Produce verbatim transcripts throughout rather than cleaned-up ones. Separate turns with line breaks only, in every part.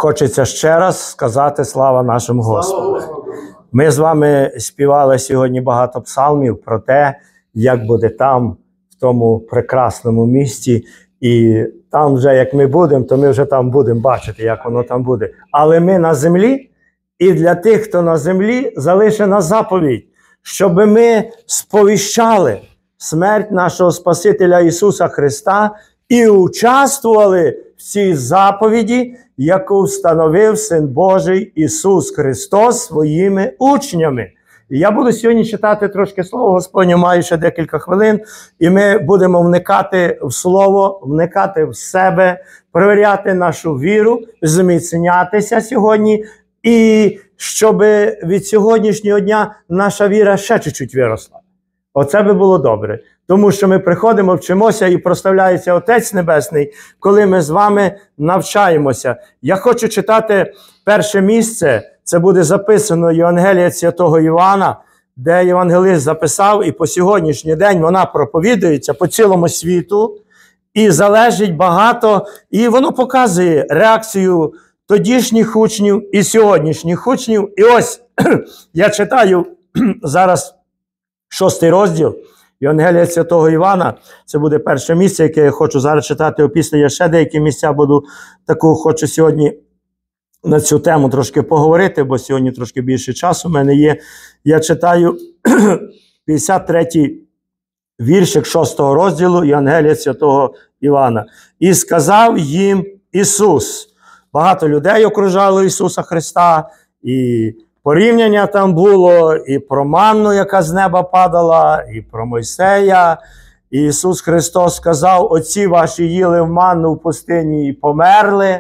Хочеться ще раз сказати слава нашому Господу. Ми з вами співали сьогодні багато псалмів про те, як буде там, в тому прекрасному місті. І там вже, як ми будемо, то ми вже там будемо бачити, як воно там буде. Але ми на землі, і для тих, хто на землі, залишена заповідь, щоб ми сповіщали смерть нашого Спасителя Ісуса Христа і участвували в цій заповіді, яку встановив Син Божий Ісус Христос своїми учнями. І я буду сьогодні читати трошки Слово Господнє, маю ще декілька хвилин, і ми будемо вникати в Слово, вникати в себе, перевіряти нашу віру, зміцнятися сьогодні, і щоб від сьогоднішнього дня наша віра ще чуть-чуть виросла. Оце би було добре. Тому що ми приходимо, вчимося і прославляється Отець Небесний, коли ми з вами навчаємося. Я хочу читати перше місце, це буде записано Євангелія Святого Івана, де євангелист записав, і по сьогоднішній день вона проповідується по цілому світу, і залежить багато, і воно показує реакцію тодішніх учнів і сьогоднішніх учнів. І ось я читаю зараз шостий розділ Євангелія Святого Івана. Це буде перше місце, яке я хочу зараз читати. Опісля я ще деякі місця буду таку, хочу сьогодні на цю тему трошки поговорити, бо сьогодні трошки більше часу в мене є. Я читаю п'ятдесят третій віршик шостого розділу Євангелія Святого Івана. «І сказав їм Ісус». Багато людей окружало Ісуса Христа, і порівняння там було, і про манну, яка з неба падала, і про Мойсея. І Ісус Христос сказав: «Отці ваші їли в манну в пустині і померли».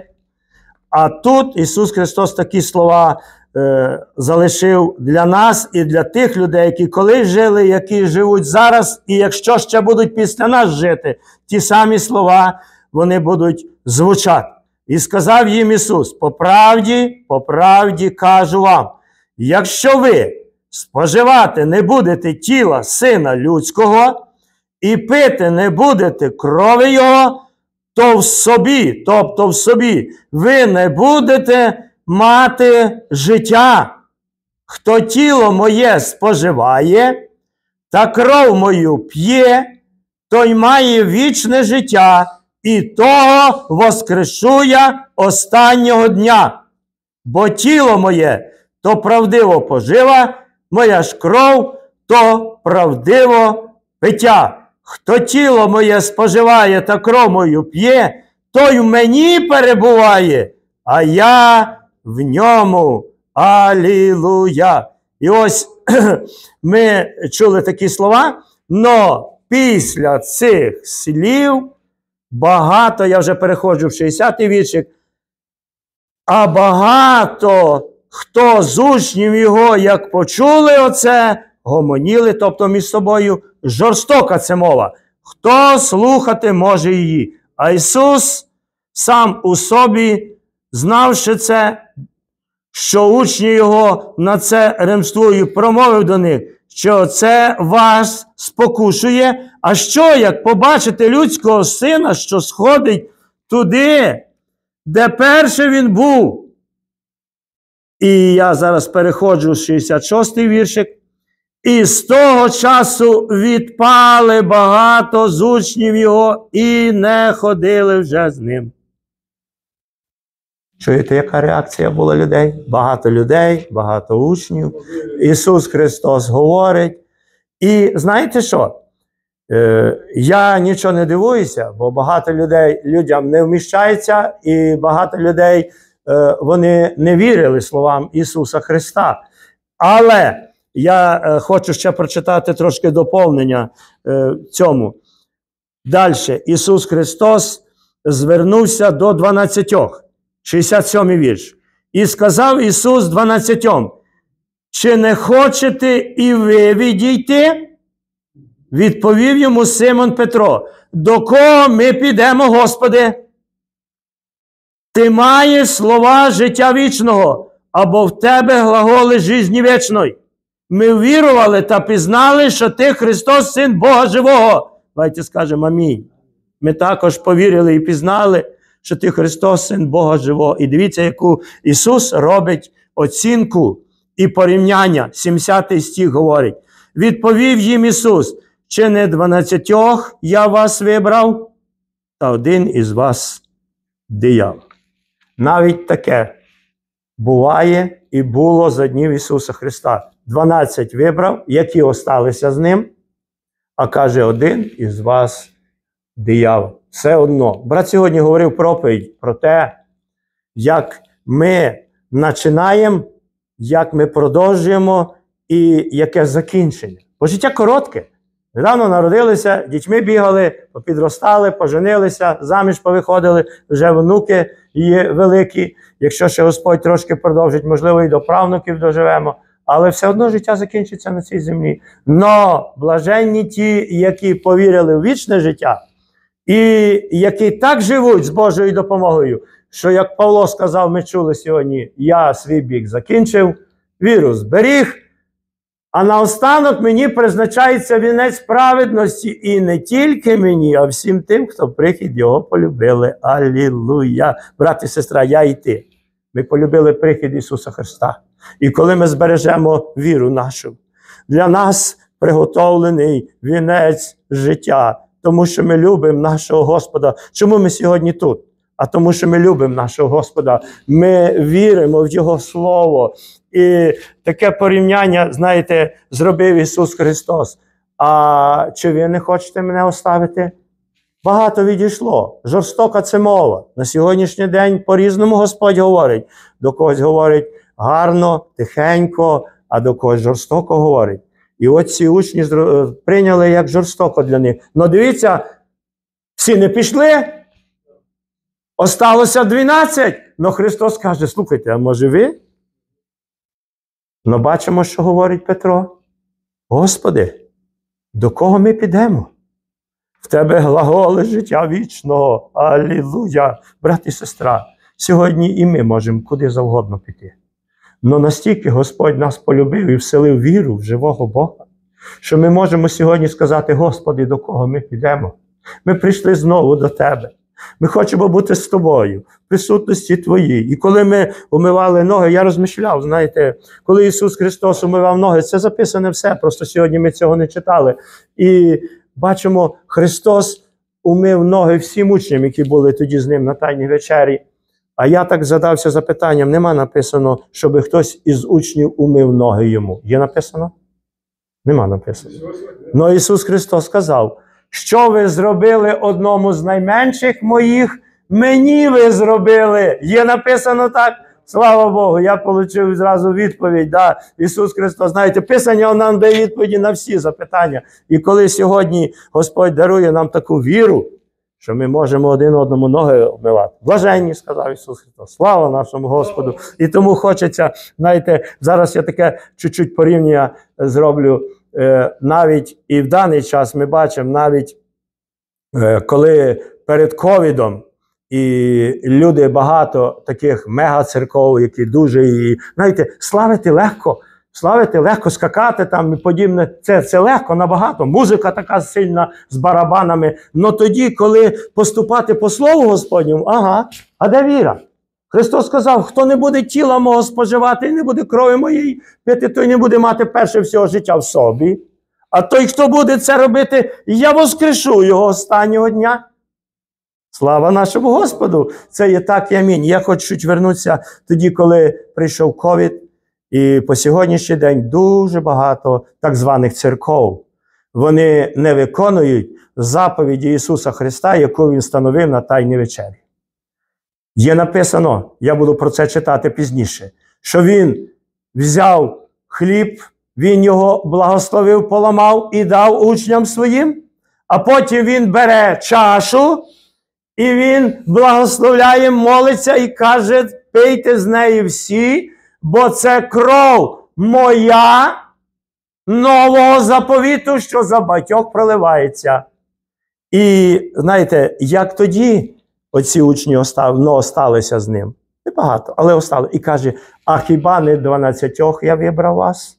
А тут Ісус Христос такі слова е, залишив для нас і для тих людей, які колись жили, які живуть зараз, і якщо ще будуть після нас жити, ті самі слова, вони будуть звучати. «І сказав їм Ісус: по правді, по правді кажу вам, якщо ви споживати не будете тіла Сина Людського і пити не будете крові Його, то в собі, тобто в собі, ви не будете мати життя. Хто тіло моє споживає та кров мою п'є, той має вічне життя, і того воскрешу я останнього дня. Бо тіло моє то правдиво пожива, моя ж кров то правдиво пиття. Хто тіло моє споживає та кров мою п'є, той в мені перебуває, а я в ньому. Алілуя!» І ось ми чули такі слова, но після цих слів багато, я вже переходжу в шістдесятий віршик, а багато хто з учнів його, як почули оце, гомоніли, тобто між собою, жорстока це мова. Хто слухати може її? А Ісус сам у собі, знавши це, що учні його на це ремствують, промовив до них, що це вас спокушує, а що, як побачите людського сина, що сходить туди, де перше він був? І я зараз переходжу в шістдесят шостий віршик. І з того часу відпали багато з учнів його і не ходили вже з ним. Чуєте, яка реакція була людей? Багато людей, багато учнів. Ісус Христос говорить. І знаєте що? Е, я нічого не дивуюся, бо багато людей людям не вміщається, і багато людей, е, вони не вірили словам Ісуса Христа. Але я е, хочу ще прочитати трошки доповнення е, цьому. Далі. Ісус Христос звернувся до дванадцятьох. шістдесят сьомий вірш. «І сказав Ісус дванадцятьом: чи не хочете і ви відійти?» Відповів йому Симон Петро: «До кого ми підемо, Господи? Ти маєш слова життя вічного, або в Тебе глаголи жизні вічної. Ми вірували та пізнали, що Ти Христос, Син Бога Живого». Давайте скажемо амінь. Ми також повірили і пізнали, що ти Христос, Син Бога Живого. І дивіться, яку Ісус робить оцінку і порівняння. сімдесятий стих говорить. Відповів їм Ісус, чи не дванадцятьох я вас вибрав, та один із вас диявол. Навіть таке буває і було за днів Ісуса Христа. дванадцять вибрав, які осталися з ним, а каже, один із вас диявол. Все одно. Брат сьогодні говорив проповідь про те, як ми починаємо, як ми продовжуємо і яке закінчення. Бо життя коротке. Недавно народилися, дітьми бігали, попідростали, поженилися, заміж повиходили, вже внуки є великі. Якщо ще Господь трошки продовжить, можливо, і до правнуків доживемо. Але все одно життя закінчиться на цій землі. Но блаженні ті, які повірили в вічне життя, і які так живуть з Божою допомогою, що, як Павло сказав, ми чули сьогодні, я свій бік закінчив, віру зберіг, а наостанок мені призначається вінець праведності. І не тільки мені, а всім тим, хто прихід його полюбили. Алілуя! Брат і сестра, я і ти. Ми полюбили прихід Ісуса Христа. І коли ми збережемо віру нашу, для нас приготовлений вінець життя, тому що ми любимо нашого Господа. Чому ми сьогодні тут? А тому, що ми любимо нашого Господа. Ми віримо в Його Слово. І таке порівняння, знаєте, зробив Ісус Христос. А чи ви не хочете мене оставити? Багато відійшло. Жорстока це мова. На сьогоднішній день по-різному Господь говорить. До когось говорить гарно, тихенько, а до когось жорстоко говорить. І от ці учні прийняли як жорстоко для них. Но дивіться, всі не пішли, осталося дванадцять. Но Христос каже, слухайте, а може ви? Но бачимо, що говорить Петро. Господи, до кого ми підемо? В тебе глаголи життя вічного. Алілуя! Брат і сестра, сьогодні і ми можемо куди завгодно піти. Но настільки Господь нас полюбив і вселив віру в живого Бога, що ми можемо сьогодні сказати, Господи, до кого ми підемо? Ми прийшли знову до Тебе. Ми хочемо бути з Тобою, в присутності Твоїй. І коли ми умивали ноги, я розмишляв, знаєте, коли Ісус Христос умивав ноги, це записане все, просто сьогодні ми цього не читали. І бачимо, Христос умив ноги всім учням, які були тоді з Ним на Тайній вечері. А я так задався запитанням, нема написано, щоб хтось із учнів умив ноги йому. Є написано? Нема написано. Но Ісус Христос сказав, що ви зробили одному з найменших моїх, мені ви зробили. Є написано так? Слава Богу, я отримав зразу відповідь. Да? Ісус Христос, знаєте, Писання нам дає відповіді на всі запитання. І коли сьогодні Господь дарує нам таку віру, що ми можемо один одному ноги обмивати. Блаженні, сказав Ісус Христос. Слава нашому Господу. І тому хочеться, знаєте, зараз я таке чуть-чуть порівняння зроблю. Е, навіть і в даний час ми бачимо, навіть е, коли перед ковідом і люди багато таких мега-церков, які дуже, і, знаєте, славити легко, славити легко, скакати там і подібне, це, це легко набагато. Музика така сильна з барабанами. Но тоді, коли поступати по Слову Господньому, ага, а де віра? Христос сказав, хто не буде тіла мого споживати і не буде крові моєї пити, той не буде мати перше всього життя в собі. А той, хто буде це робити, я воскрешу його останнього дня. Слава нашому Господу! Це є так і амінь. Я хочу чуть вернутися тоді, коли прийшов ковід. І по сьогоднішній день дуже багато так званих церков. Вони не виконують заповіді Ісуса Христа, яку Він встановив на Тайній вечері. Є написано, я буду про це читати пізніше, що Він взяв хліб, Він його благословив, поламав і дав учням своїм, а потім Він бере чашу, і Він благословляє, молиться і каже, пийте з неї всі, бо це кров моя нового заповіту, що за багатьох проливається. І, знаєте, як тоді оці учні остав, ну, осталися з ним? Небагато, але остали. І каже, а хіба не дванадцятьох я вибрав вас?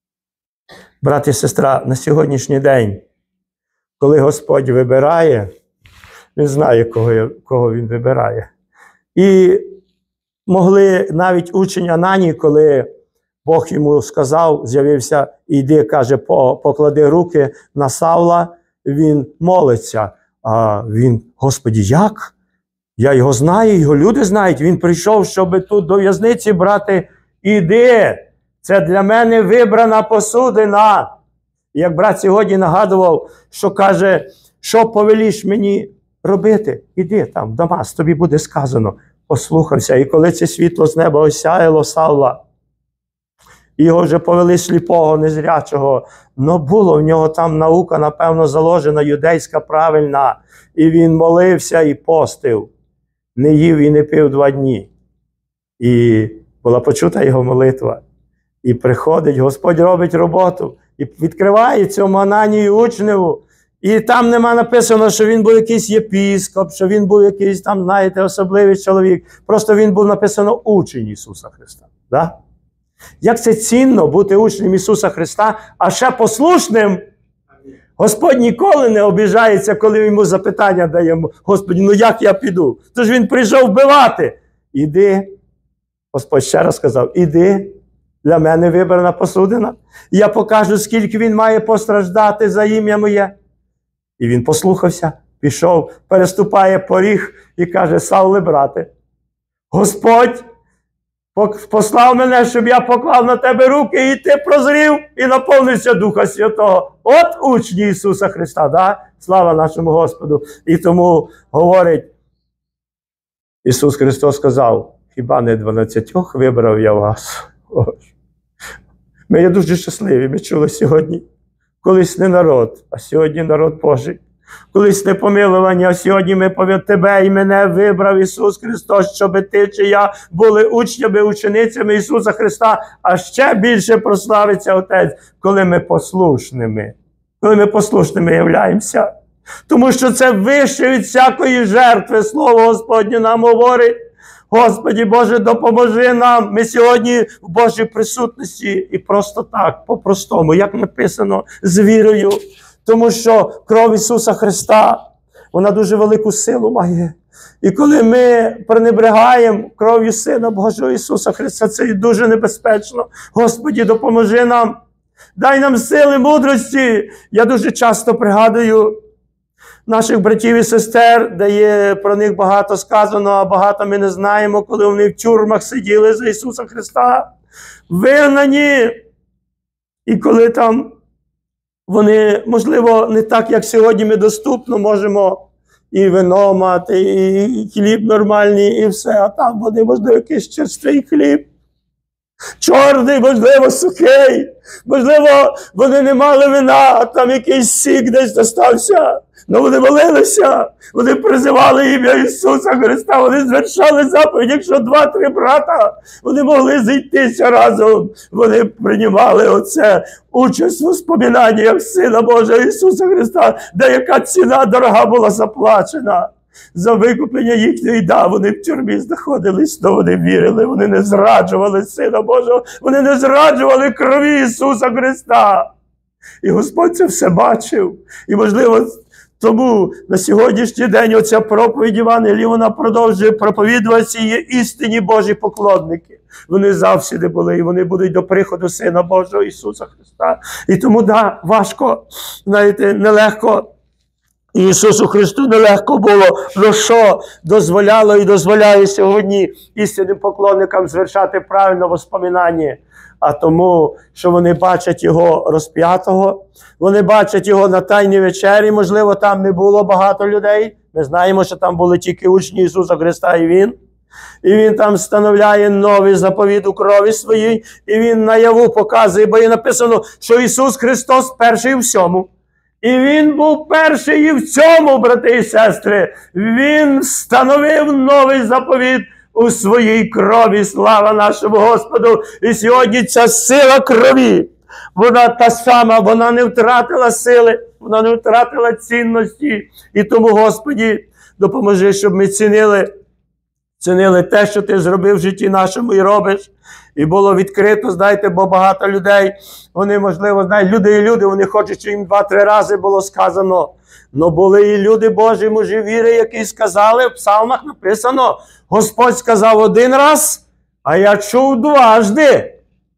Брат і сестра, на сьогоднішній день, коли Господь вибирає, Він знає, кого, кого він вибирає. І могли навіть учень Ананій, коли Бог йому сказав, з'явився, іди, каже, поклади руки на Савла, він молиться. А він, Господі, як? Я його знаю, його люди знають. Він прийшов, щоб тут до в'язниці брати. Іди, це для мене вибрана посудина. І як брат сьогодні нагадував, що каже, що повеліш мені робити? Іди там, в Дамаск, тобі буде сказано. Послухався. І коли це світло з неба осяяло Савла, його вже повели сліпого, незрячого. Но було в нього там наука, напевно, заложена, юдейська, правильна. І він молився і постив. Не їв і не пив два дні. І була почута його молитва. І приходить, Господь робить роботу. І відкриває цьому Ананію учневу. І там нема написано, що він був якийсь єпіскоп, що він був якийсь там, знаєте, особливий чоловік. Просто він був написано учень Ісуса Христа. Да? Як це цінно бути учнем Ісуса Христа, а ще послушним. Господь ніколи не обіжається, коли йому запитання даємо. Господи, ну як я піду? Тож він прийшов вбивати. Іди. Господь ще раз сказав, іди. Для мене вибрана посудина. Я покажу, скільки він має постраждати за ім'я моє. І він послухався, пішов, переступає поріг і каже, Савле, брате, Господь послав мене, щоб я поклав на тебе руки, і ти прозрів, і наповнився Духа Святого. От учні Ісуса Христа, да? Слава нашому Господу. І тому говорить, Ісус Христос сказав, хіба не дванадцятьох вибрав я вас? Ой. Ми є дуже щасливі, ми чули сьогодні. Колись не народ, а сьогодні народ Божий. Колись не помилування, а сьогодні ми повід тебе і мене вибрав Ісус Христос, щоб ти чи я були учнями, ученицями Ісуса Христа, а ще більше прославиться Отець, коли ми послушними. Коли ми послушними являємося. Тому що це вище від всякої жертви. Слово Господнє нам говорить. Господи Боже, допоможи нам. Ми сьогодні в Божій присутності і просто так, по-простому, як написано, з вірою. Тому що кров Ісуса Христа, вона дуже велику силу має. І коли ми пренебрегаємо кров'ю Сина Божого Ісуса Христа, це і дуже небезпечно. Господи, допоможи нам. Дай нам сили, мудрості. Я дуже часто пригадую наших братів і сестер, де є про них багато сказано, а багато ми не знаємо, коли вони в тюрмах сиділи за Ісуса Христа, вигнані. І коли там вони, можливо, не так, як сьогодні ми доступно можемо і вино мати, і хліб нормальний, і все, а там вони, можливо, якийсь черствий хліб. Чорний, можливо, сухий, можливо, вони не мали вина, а там якийсь сік десь достався. Ну вони молилися, вони призивали ім'я Ісуса Христа, вони звершали заповідь, якщо два-три брата, вони могли зійтися разом, вони приймали оце участь у спомінаннях Сина Божого Ісуса Христа, де яка ціна дорога була заплачена. За викуплення їхньої, да, вони в тюрмі знаходились, але вони вірили, вони не зраджували Сина Божого, вони не зраджували крові Ісуса Христа. І Господь це все бачив. І, можливо, тому на сьогоднішній день оця проповідь Євангелія, вона продовжує проповідувати ці істинні Божі поклонники. Вони завжди були, і вони будуть до приходу Сина Божого Ісуса Христа. І тому, да, важко, знаєте, нелегко. Ісусу Христу нелегко було, але що дозволяло і дозволяє сьогодні істинним поклонникам звершати правильно воспоминання? А тому, що вони бачать Його розп'ятого, вони бачать Його на Тайній вечері, можливо, там не було багато людей. Ми знаємо, що там були тільки учні Ісуса Христа і Він. І Він там встановляє новий заповіт у крові своїй, і Він наяву показує, бо є написано, що Ісус Христос перший у всьому. І Він був перший і в цьому, брати і сестри. Він встановив новий заповіт у своїй крові. Слава нашому Господу! І сьогодні ця сила крові, вона та сама, вона не втратила сили, вона не втратила цінності. І тому, Господі, допоможи, щоб ми цінили цінили те, що ти зробив в житті нашому і робиш. І було відкрито, знаєте, бо багато людей, вони, можливо, знають, люди і люди, вони хочуть, що їм два-три рази було сказано. Но були і люди Божі, мужі віри, які сказали, в псалмах написано, Господь сказав один раз, а я чув дважди,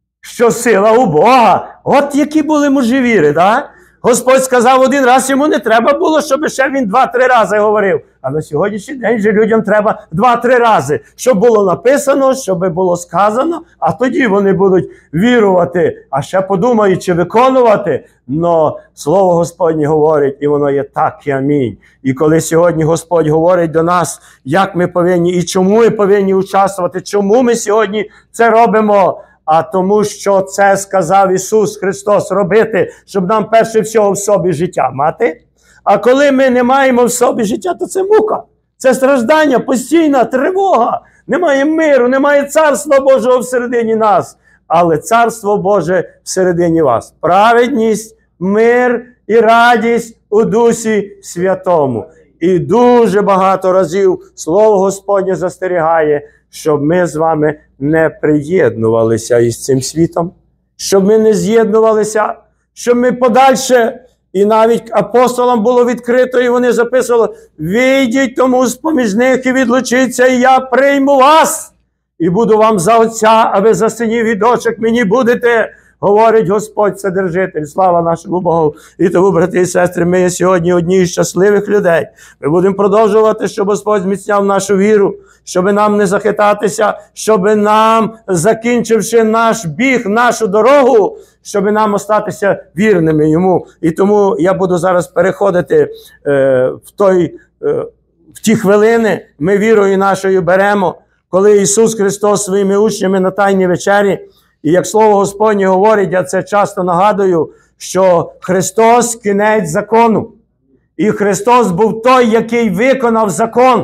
що сила у Бога. От які були мужі віри, так? Господь сказав один раз, йому не треба було, щоб ще він два-три рази говорив. А на сьогоднішній день же людям треба два-три рази, щоб було написано, щоб було сказано, а тоді вони будуть вірувати, а ще подумають, чи виконувати. Но Слово Господнє говорить, і воно є так, і амінь. І коли сьогодні Господь говорить до нас, як ми повинні, і чому ми повинні участвувати, чому ми сьогодні це робимо, а тому, що це сказав Ісус Христос робити, щоб нам перше всього в собі життя мати. А коли ми не маємо в собі життя, то це мука. Це страждання, постійна тривога. Немає миру, немає Царства Божого всередині нас. Але Царство Боже всередині вас. Праведність, мир і радість у Дусі Святому. І дуже багато разів Слово Господнє застерігає, щоб ми з вами не приєднувалися із цим світом, щоб ми не з'єднувалися, щоб ми подальше, і навіть апостолам було відкрито, і вони записували, «Вийдіть тому з-поміж них і відлучіться, і я прийму вас, і буду вам за отця, а ви за синів і дочок мені будете». Говорить Господь Вседержитель, слава нашому Богу. І тому, брати і сестри, ми є сьогодні одні з щасливих людей. Ми будемо продовжувати, щоб Господь зміцняв нашу віру, щоб нам не захитатися, щоб нам, закінчивши наш біг, нашу дорогу, щоб нам остатися вірними Йому. І тому я буду зараз переходити е, в, той, е, в ті хвилини, ми вірою нашою беремо, коли Ісус Христос своїми учнями на Тайній вечері, і як Слово Господнє говорить, я це часто нагадую, що Христос – кінець закону. І Христос був той, який виконав закон.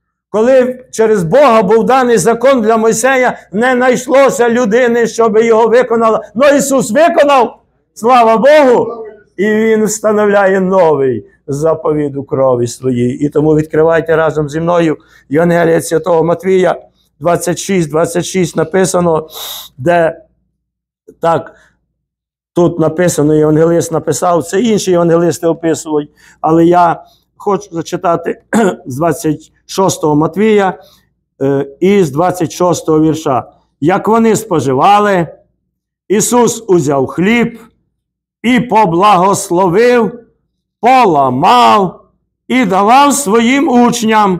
Коли через Бога був даний закон для Мойсея, не знайшлося людини, щоб його виконала. Но Ісус виконав, слава Богу, і Він встановляє новий заповіт у крові своїй. І тому відкривайте разом зі мною Євангелія Святого Матвія, двадцять шість двадцять шість написано, де так, тут написано, євангелист написав, це інші євангелисти описують, але я хочу зачитати з двадцять шостого Матвія е, і з двадцять шостого вірша. Як вони споживали, Ісус узяв хліб і поблагословив, поламав і давав своїм учням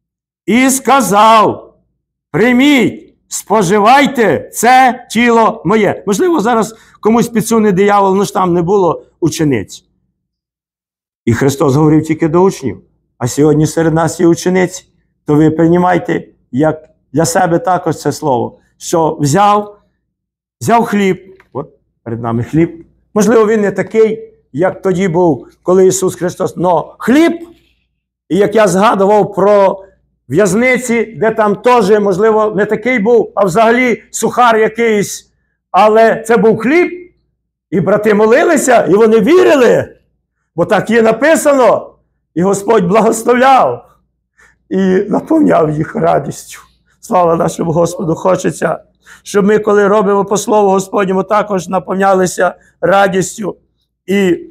і сказав, прийміть, споживайте, це тіло моє. Можливо, зараз комусь підсуне диявол, ну ж там не було учениць. І Христос говорив тільки до учнів. А сьогодні серед нас є учениці. То ви приймайте, як для себе також це слово. Що взяв, взяв хліб. От перед нами хліб. Можливо, він не такий, як тоді був, коли Ісус Христос. Но хліб, і як я згадував про в'язниці, де там теж, можливо, не такий був, а взагалі сухар якийсь. Але це був хліб, і брати молилися, і вони вірили, бо так є написано. І Господь благословляв і наповняв їх радістю. Слава нашому Господу! Хочеться, щоб ми, коли робимо по Слову Господньому, також наповнялися радістю. І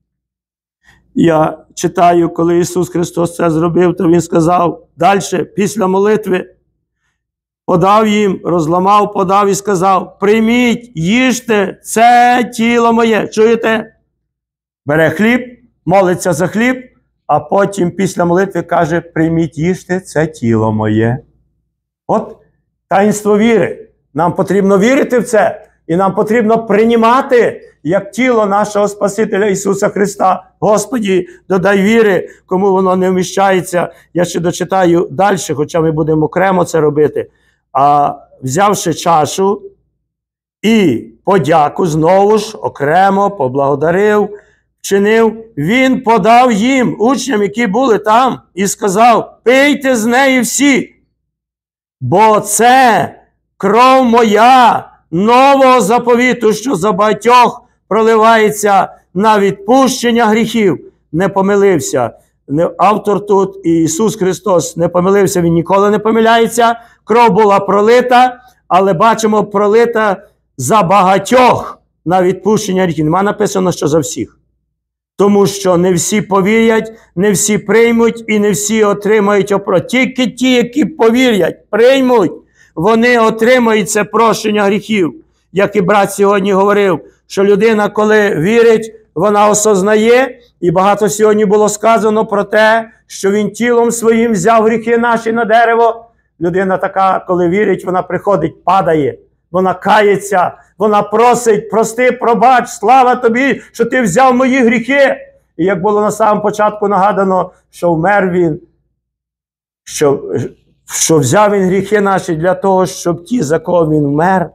я читаю, коли Ісус Христос це зробив, то Він сказав далі, після молитви, подав їм, розламав, подав і сказав, прийміть, їжте, це тіло моє. Чуєте? Бере хліб, молиться за хліб, а потім після молитви каже, прийміть, їжте, це тіло моє. От таїнство віри. Нам потрібно вірити в це, і нам потрібно приймати, як тіло нашого Спасителя Ісуса Христа. Господі, додай віри, кому воно не вміщається. Я ще дочитаю далі, хоча ми будемо окремо це робити. А взявши чашу і подяку знову ж окремо поблагодарив, вчинив, він подав їм, учням, які були там, і сказав, пийте з неї всі, бо це кров моя нового заповіту, що за багатьох проливається на відпущення гріхів. Не помилився. автор тут, і Ісус Христос не помилився, Він ніколи не помиляється. Кров була пролита, але бачимо, пролита за багатьох на відпущення гріхів. Нема написано, що за всіх. Тому що не всі повірять, не всі приймуть і не всі отримають опрощення. Тільки ті, які повірять, приймуть, вони отримають це прощення гріхів. Як і брат сьогодні говорив, що людина, коли вірить, вона осознає, і багато сьогодні було сказано про те, що він тілом своїм взяв гріхи наші на дерево. Людина така, коли вірить, вона приходить, падає, вона кається, вона просить, прости, пробач, слава тобі, що ти взяв мої гріхи. І як було на самому початку нагадано, що вмер він, що, що взяв він гріхи наші для того, щоб ті, за кого він вмер,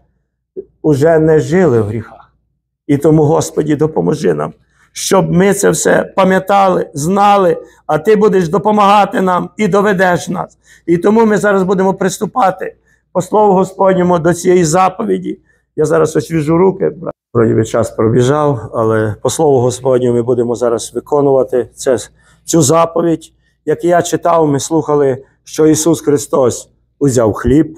уже не жили в гріхах. І тому, Господі, допоможи нам, щоб ми це все пам'ятали, знали, а Ти будеш допомагати нам і доведеш нас. І тому ми зараз будемо приступати по Слову Господньому до цієї заповіді. Я зараз освіжу руки, вроді час пробіжав, але по Слову Господньому ми будемо зараз виконувати це, цю заповідь. Як я читав, ми слухали, що Ісус Христос узяв хліб,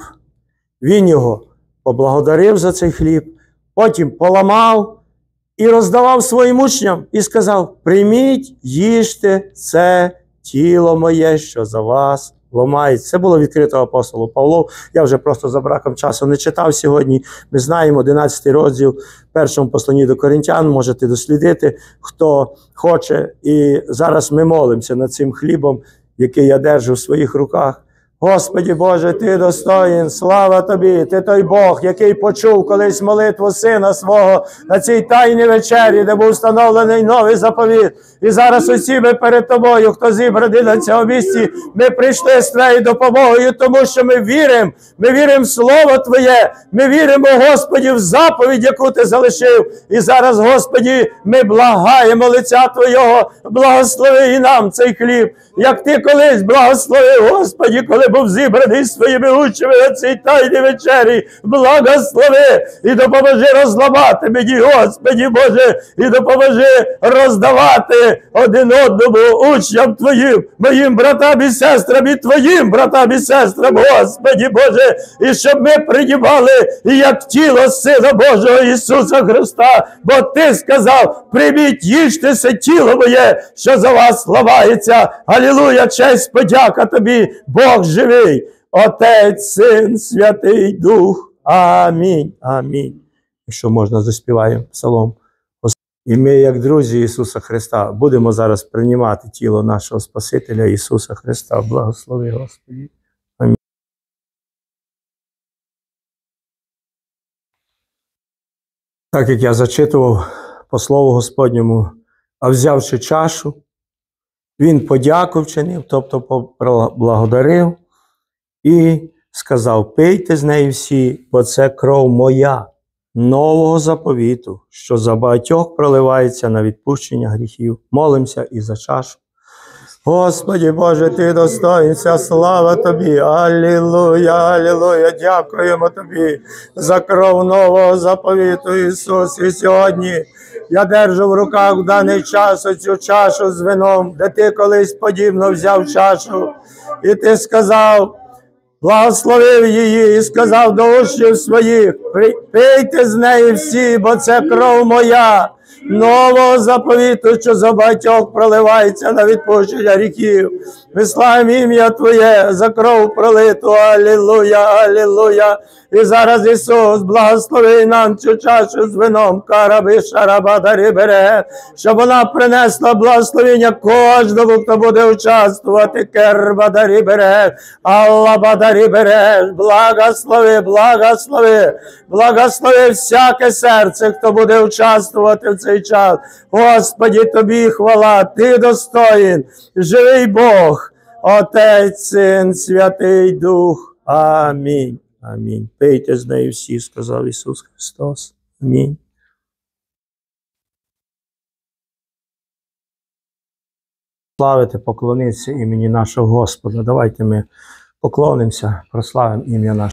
Він його поблагодарив за цей хліб, потім поламав і роздавав своїм учням і сказав: прийміть, їжте, це тіло моє, що за вас ламається. Це було відкрито апостолу Павлу. Я вже просто за браком часу не читав сьогодні. Ми знаємо одинадцятий розділ в першому посланні до Коринтян, можете дослідити, хто хоче. І зараз ми молимося над цим хлібом, який я держу в своїх руках. Господи Боже, Ти достоїн, слава Тобі, Ти той Бог, який почув колись молитву Сина Свого на цій тайній вечері, де був встановлений новий заповіт. І зараз усі ми перед Тобою, хто зібраний на цьому місці, ми прийшли з Твоєю допомогою, тому що ми віримо, ми віримо в Слово Твоє, ми віримо, Господи, в заповідь, яку Ти залишив. І зараз, Господи, ми благаємо лиця Твого, благослови і нам цей хліб, як Ти колись благословив, Господи, коли був зібраний своїми учнями на цій тайній вечері. Благослови і допоможи розламати мені, Господи Боже, і допоможи роздавати один одному учням Твоїм, моїм братам і сестрам, і Твоїм братам і сестрам, Господи Боже, і щоб ми приймали як тіло Сина Божого Ісуса Христа, бо Ти сказав: прийміть, їжте це тіло моє, що за вас ламається. Алілуя, честь, подяка Тобі, Бог живий, Отець, Син, Святий Дух. Амінь. Амінь. Якщо можна, заспіваємо псалом. І ми, як друзі Ісуса Христа, будемо зараз приймати тіло нашого Спасителя Ісуса Христа. Благослови, Господи. Амінь. Так як я зачитував по Слову Господньому, а взявши чашу, Він подяку вчинив, тобто поблагодарив, і сказав: пийте з неї всі, бо це кров моя, нового заповіту, що за багатьох проливається на відпущення гріхів. Молимося і за чашу. Господи Боже, Ти достоїн, вся слава Тобі. Алілуя, алілуя. Дякуємо Тобі за кров нового заповіту, Ісус. І сьогодні я держу в руках в даний час оцю чашу з вином, де Ти колись подібно взяв чашу. І Ти сказав, благословив її і сказав до учнів своїх: пийте з неї всі, бо це кров моя, нового заповіту, що за багатьох проливається на відпущення гріхів. Ми славимо ім'я Твоє за кров пролиту. Алілуя, алілуя. І зараз, Ісус, благослови нам цю чашу з вином, караби, шарабадарі бере, щоб вона принесла благословення кожному, хто буде участвувати. Кербадарі бере, Аллабадарі бере, благослови, благослови, благослови всяке серце, хто буде участвувати в цей час. Господі, Тобі хвала, Ти достоїн, живий Бог, Отець, Син, Святий Дух. Амінь. Амінь. Пийте з нею всі, сказав Ісус Христос. Амінь. Славити, поклонитися імені нашого Господа. Давайте ми поклонимося, прославимо ім'я наше.